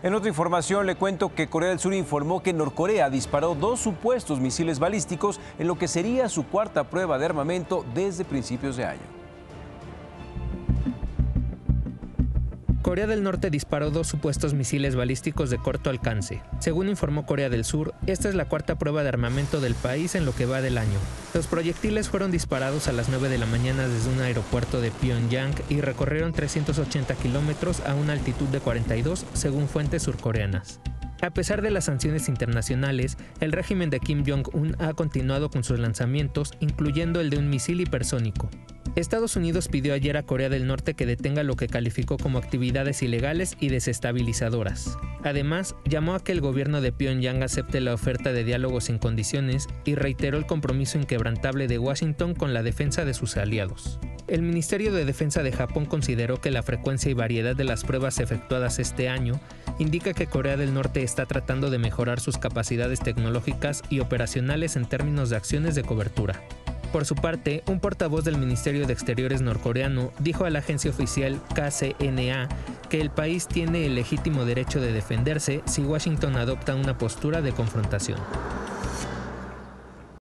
En otra información le cuento que Corea del Sur informó que Norcorea disparó 2 supuestos misiles balísticos en lo que sería su cuarta prueba de armamento desde principios de año. Corea del Norte disparó 2 supuestos misiles balísticos de corto alcance. Según informó Corea del Sur, esta es la cuarta prueba de armamento del país en lo que va del año. Los proyectiles fueron disparados a las 9 de la mañana desde un aeropuerto de Pyongyang y recorrieron 380 kilómetros a una altitud de 42, según fuentes surcoreanas. A pesar de las sanciones internacionales, el régimen de Kim Jong-un ha continuado con sus lanzamientos, incluyendo el de un misil hipersónico. Estados Unidos pidió ayer a Corea del Norte que detenga lo que calificó como actividades ilegales y desestabilizadoras. Además, llamó a que el gobierno de Pyongyang acepte la oferta de diálogo sin condiciones y reiteró el compromiso inquebrantable de Washington con la defensa de sus aliados. El Ministerio de Defensa de Japón consideró que la frecuencia y variedad de las pruebas efectuadas este año indica que Corea del Norte está tratando de mejorar sus capacidades tecnológicas y operacionales en términos de acciones de cobertura. Por su parte, un portavoz del Ministerio de Exteriores norcoreano dijo a la agencia oficial KCNA que el país tiene el legítimo derecho de defenderse si Washington adopta una postura de confrontación.